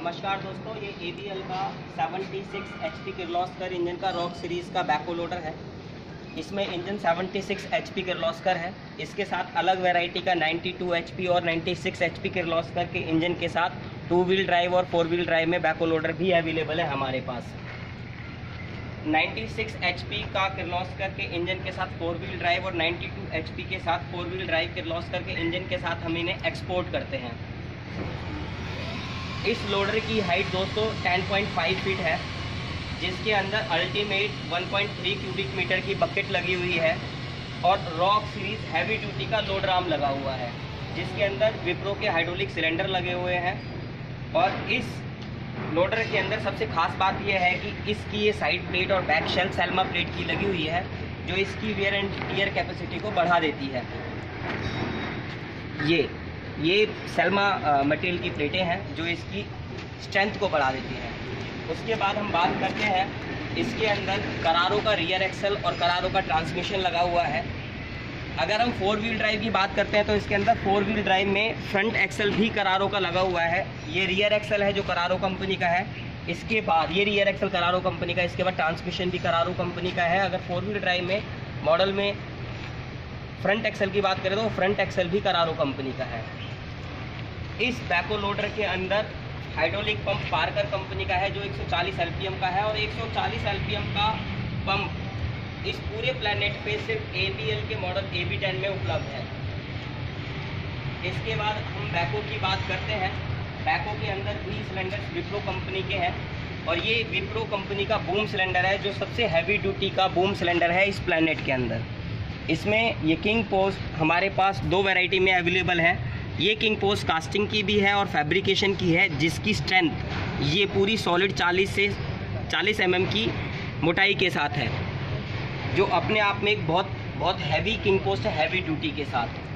नमस्कार दोस्तों, ये ABL का 76 HP किर्लोस्कर इंजन का रॉक सीरीज़ का बैको लोडर है। इसमें इंजन 76 HP किर्लोस्कर है। इसके साथ अलग वैरायटी का 92 HP और 96 HP किर्लोस्कर के इंजन के साथ 2 व्हील ड्राइव और 4 व्हील ड्राइव में बैको लोडर भी अवेलेबल है हमारे पास। 96 HP का किर्लोस्कर के इंजन के साथ 4 व्हील ड्राइव और 92 HP के साथ 4 व्हील ड्राइव किर्लोस्कर के इंजन के साथ हम इन्हें एक्सपोर्ट करते हैं। इस लोडर की हाइट दोस्तों 10.5 फीट है, जिसके अंदर अल्टीमेट 1.3 क्यूबिक मीटर की बकेट लगी हुई है और रॉक सीरीज हैवी ड्यूटी का लोडर आर्म लगा हुआ है, जिसके अंदर विप्रो के हाइड्रोलिक सिलेंडर लगे हुए हैं। और इस लोडर के अंदर सबसे खास बात यह है कि इसकी ये साइड प्लेट और बैक शेल सैल्मा प्लेट की लगी हुई है, जो इसकी वेयर एंड टियर कैपेसिटी को बढ़ा देती है। ये सैल्मा मटेरियल की प्लेटें हैं जो इसकी स्ट्रेंथ को बढ़ा देती हैं। उसके बाद हम बात करते हैं, इसके अंदर करारो का रियर एक्सल और करारो का ट्रांसमिशन लगा हुआ है। अगर हम 4 व्हील ड्राइव की बात करते हैं तो इसके अंदर 4 व्हील ड्राइव में फ्रंट एक्सल भी करारो का लगा हुआ है। ये रियर एक्सल है जो करारो कंपनी का है। इसके बाद ये रियर एक्सल करारो कंपनी का, इसके बाद ट्रांसमिशन भी करारो कंपनी का है। अगर 4 व्हील ड्राइव में मॉडल में फ्रंट एक्सल की बात करें तो फ्रंट एक्सल भी करारो कंपनी का है। इस बैको लोडर के अंदर हाइड्रोलिक पंप पार्कर कंपनी का है जो 140 एलपीएम का है, और 140 एलपीएम का पंप इस पूरे प्लैनेट पे सिर्फ ABL के मॉडल AB10 में उपलब्ध है। इसके बाद हम बैको की बात करते हैं। बैको के अंदर 3 सिलेंडर विप्रो कंपनी के हैं, और ये विप्रो कंपनी का बूम सिलेंडर है जो सबसे हैवी ड्यूटी का बूम सिलेंडर है इस प्लैनेट के अंदर। इसमें ये किंग पोस्ट हमारे पास 2 वैरायटी में अवेलेबल है। ये किंग पोस्ट कास्टिंग की भी है और फैब्रिकेशन की है, जिसकी स्ट्रेंथ ये पूरी सॉलिड 40 से 40 mm की मोटाई के साथ है, जो अपने आप में एक बहुत हैवी किंग पोस्ट है, हैवी ड्यूटी के साथ।